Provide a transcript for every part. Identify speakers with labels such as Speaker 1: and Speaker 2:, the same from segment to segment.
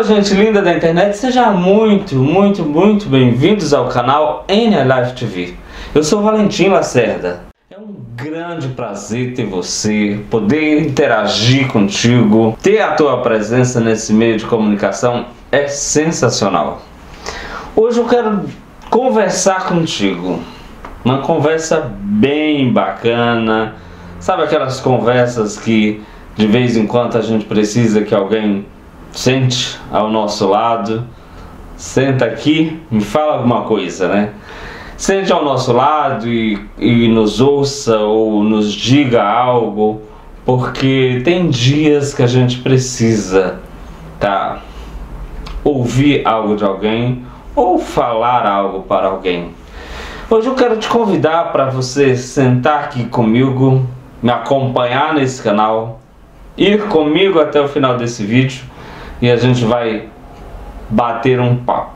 Speaker 1: Fala, gente linda da internet, sejam muito bem-vindos ao canal NLife TV. Eu sou Valentim Lacerda. É um grande prazer ter você, poder interagir contigo, ter a tua presença nesse meio de comunicação é sensacional. Hoje eu quero conversar contigo, uma conversa bem bacana, sabe aquelas conversas que de vez em quando a gente precisa que alguém sente ao nosso lado, senta aqui, me fala alguma coisa, né? Sente ao nosso lado e nos ouça ou nos diga algo, porque tem dias que a gente precisa, tá? Ouvir algo de alguém ou falar algo para alguém. Hoje eu quero te convidar para você sentar aqui comigo, me acompanhar nesse canal, ir comigo até o final desse vídeo e a gente vai bater um papo.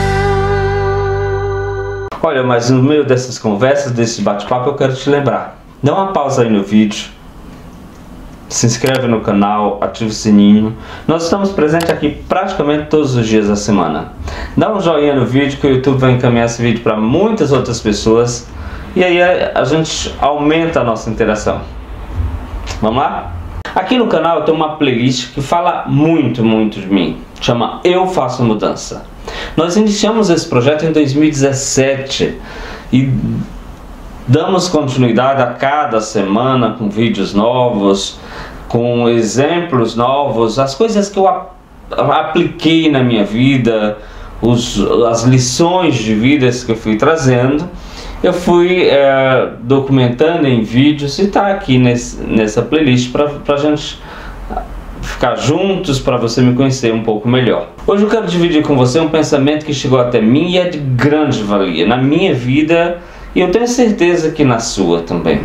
Speaker 1: Olha, mas no meio dessas conversas, desse bate-papo, eu quero te lembrar. Dá uma pausa aí no vídeo, se inscreve no canal, ativa o sininho. Nós estamos presentes aqui praticamente todos os dias da semana. Dá um joinha no vídeo que o YouTube vai encaminhar esse vídeo para muitas outras pessoas. E aí a gente aumenta a nossa interação. Vamos lá? Aqui no canal eu tenho uma playlist que fala muito de mim. Chama Eu Faço Mudança. Nós iniciamos esse projeto em 2017 e damos continuidade a cada semana com vídeos novos, com exemplos novos, as coisas que eu apliquei na minha vida, as lições de vida que eu fui trazendo. Eu fui documentando em vídeos e está aqui nessa playlist para a gente ficar juntos, para você me conhecer um pouco melhor. Hoje eu quero dividir com você um pensamento que chegou até mim e é de grande valia na minha vida e eu tenho certeza que na sua também.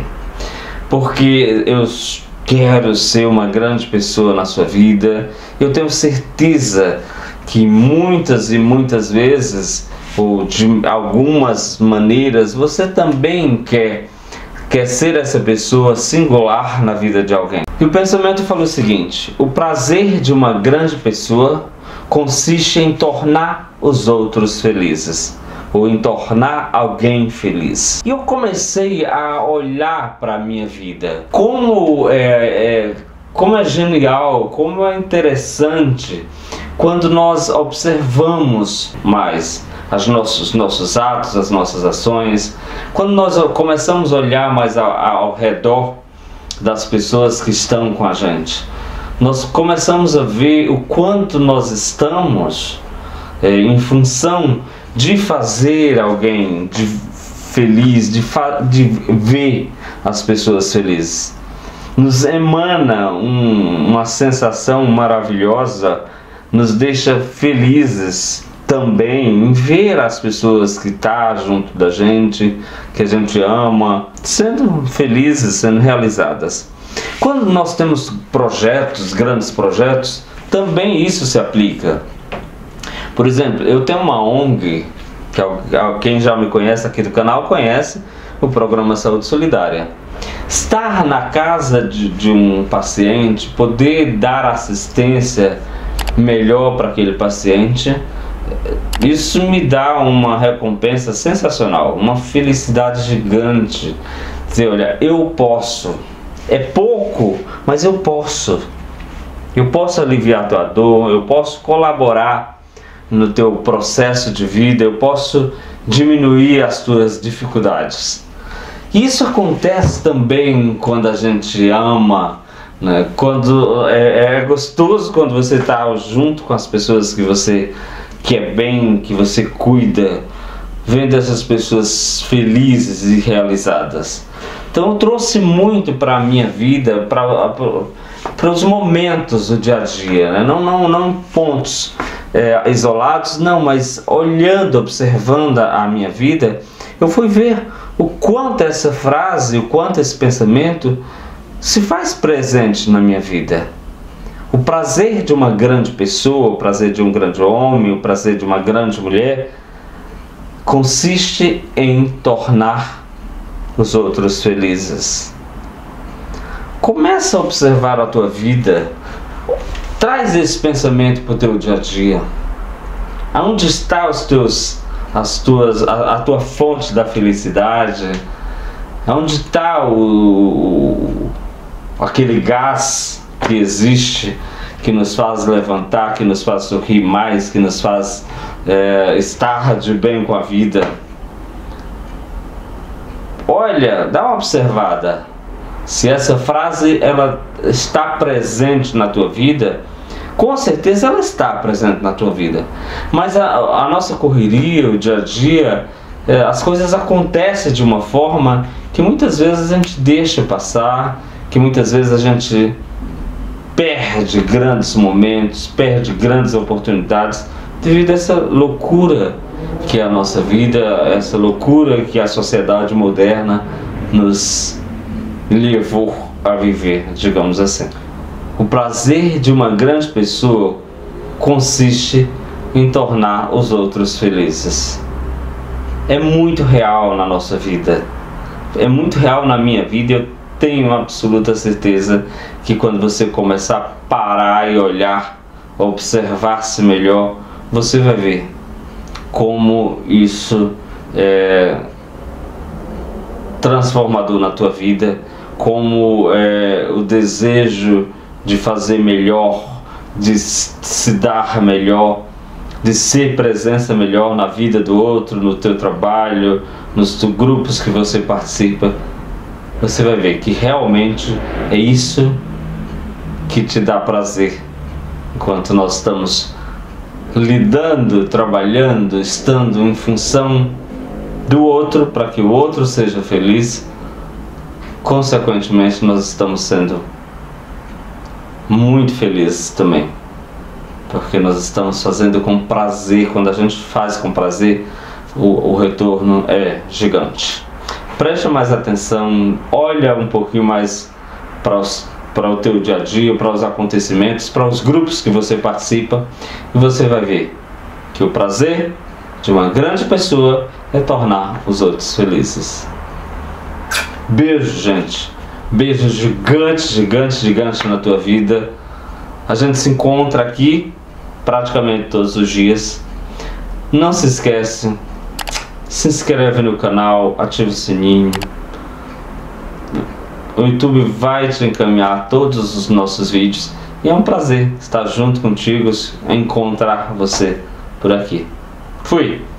Speaker 1: Porque eu quero ser uma grande pessoa na sua vida, eu tenho certeza que muitas vezes, ou de algumas maneiras, você também quer ser essa pessoa singular na vida de alguém. E o pensamento falou o seguinte: o prazer de uma grande pessoa consiste em tornar os outros felizes, ou em tornar alguém feliz. E eu comecei a olhar para a minha vida, como é genial, como é interessante quando nós observamos mais os nossos atos, as nossas ações, quando nós começamos a olhar mais ao redor das pessoas que estão com a gente, nós começamos a ver o quanto nós estamos em função de fazer alguém feliz, de ver as pessoas felizes. Nos emana uma sensação maravilhosa, nos deixa felizes também em ver as pessoas que estão junto da gente, que a gente ama, sendo felizes, sendo realizadas. Quando nós temos projetos, grandes projetos, também isso se aplica. Por exemplo, eu tenho uma ONG, que quem já me conhece aqui do canal conhece, o Programa Saúde Solidária. Estar na casa de um paciente, poder dar assistência melhor para aquele paciente, isso me dá uma recompensa sensacional, uma felicidade gigante. Dizer, olha, eu posso, é pouco, mas eu posso aliviar a tua dor, eu posso colaborar no teu processo de vida, eu posso diminuir as tuas dificuldades. Isso acontece também quando a gente ama, né? Quando é gostoso quando você está junto com as pessoas que você quer bem, que você cuida, vendo essas pessoas felizes e realizadas. Então eu trouxe muito para a minha vida, para os momentos do dia a dia, né? Não pontos isolados, não, mas olhando, observando a minha vida, eu fui ver o quanto essa frase, o quanto esse pensamento se faz presente na minha vida. O prazer de uma grande pessoa, o prazer de um grande homem, o prazer de uma grande mulher consiste em tornar os outros felizes. Começa a observar a tua vida. Traz esse pensamento para o teu dia a dia. Aonde está a tua fonte da felicidade? Aonde está aquele gás que existe, que nos faz levantar, que nos faz sorrir mais, que nos faz estar de bem com a vida? Olha, dá uma observada. Se essa frase ela está presente na tua vida, com certeza ela está presente na tua vida. Mas a nossa correria, o dia a dia, as coisas acontecem de uma forma que muitas vezes a gente deixa passar, que muitas vezes a gente perde grandes momentos, perde grandes oportunidades devido a essa loucura que é a nossa vida, essa loucura que a sociedade moderna nos levou a viver, digamos assim. O prazer de uma grande pessoa consiste em tornar os outros felizes. É muito real na nossa vida, é muito real na minha vida. Eu tenho absoluta certeza que quando você começar a parar e olhar, observar-se melhor, você vai ver como isso é transformador na tua vida, como o desejo de fazer melhor, de se dar melhor, de ser presença melhor na vida do outro, no teu trabalho, nos grupos que você participa. Você vai ver que realmente é isso que te dá prazer, enquanto nós estamos lidando, trabalhando, estando em função do outro, para que o outro seja feliz. Consequentemente, nós estamos sendo muito felizes também, porque nós estamos fazendo com prazer. Quando a gente faz com prazer, o retorno é gigante. Preste mais atenção, olha um pouquinho mais para o teu dia a dia, para os acontecimentos, para os grupos que você participa, e você vai ver que o prazer de uma grande pessoa é tornar os outros felizes. Beijo, gente. Beijo gigante, gigante, gigante na tua vida. A gente se encontra aqui praticamente todos os dias. Não se esquece, se inscreve no canal, ativa o sininho. O YouTube vai te encaminhar todos os nossos vídeos. E é um prazer estar junto contigo, encontrar você por aqui. Fui!